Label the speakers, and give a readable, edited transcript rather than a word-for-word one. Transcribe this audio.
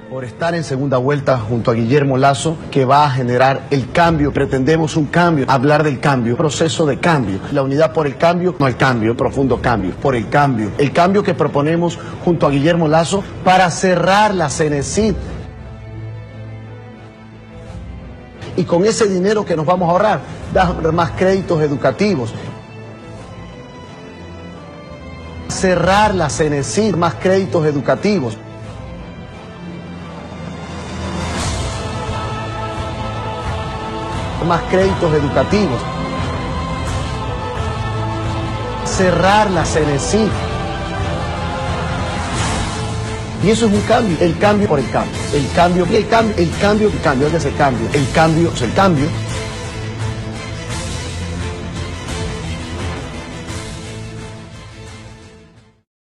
Speaker 1: por estar en segunda vuelta junto a Guillermo Lasso, que va a generar el cambio. Pretendemos un cambio, hablar del cambio, proceso de cambio. La unidad por el cambio, no el cambio, profundo cambio, por el cambio. El cambio que proponemos junto a Guillermo Lasso para cerrar la Cenecit. Y con ese dinero que nos vamos a ahorrar, dar más créditos educativos. Cerrar la Cenecit, más créditos educativos. Más créditos educativos. Cerrar la Cenecit. Y eso es un cambio, el cambio por el cambio, el cambio, y el cambio, es ese cambio, el cambio es el cambio.